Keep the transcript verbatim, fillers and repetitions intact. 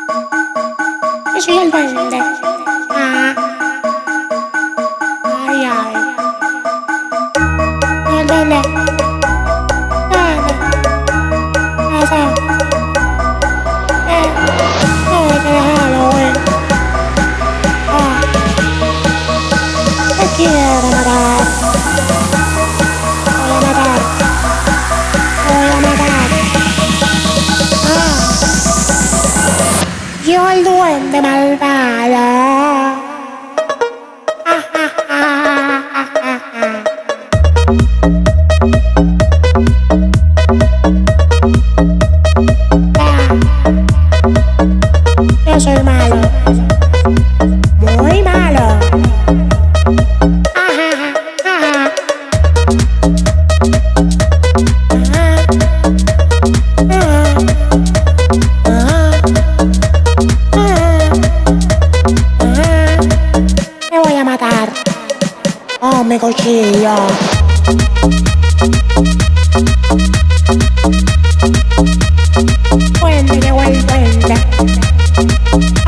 Yo soy el duende. Ah. Ay, ay. El duende. Duende. Eso. Eh. No, te déjalo, güey. Ah. Te quiero matar. Voy a matar. Voy a matar. Ah. Yo el duende malvado. Ah, ah, ah, ah, ah, ah. Ah. Yo soy malo. Muy malo. Ah, ah, ah, ah. Oh, me cuchillo. Duende, llegó el duende.